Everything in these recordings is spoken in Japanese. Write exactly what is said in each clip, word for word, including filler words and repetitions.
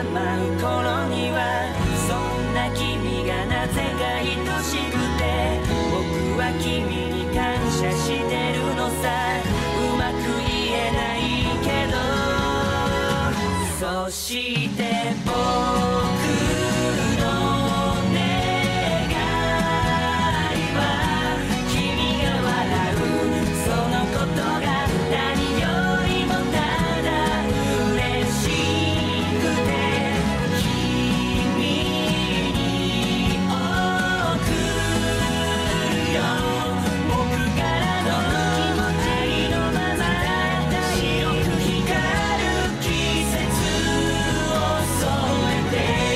が舞う頃にはそんな君がなぜか愛しくて僕は君に感謝してるのさうまく言えないけどそして僕の願いは君が笑うそのことが何よりもただ嬉しくて君に送るよ僕からの気持ちありのまま白く光る季節を添えて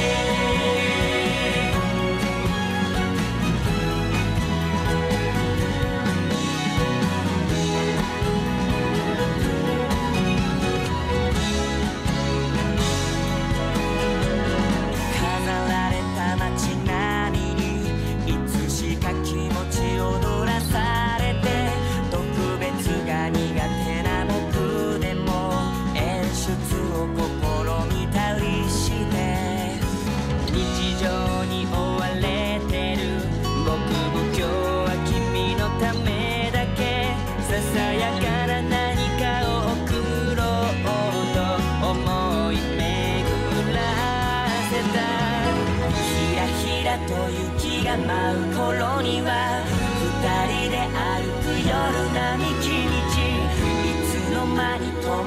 飾られた街並みにいつしか気持ち踊らされて特別が苦手な僕でも演出を試みたりして日常に追われてる僕も今日は君のためだけささやかな何かを送ろうと思い巡らせたひらひらと雪が舞う頃には二人で歩く夜並木道いつの間に止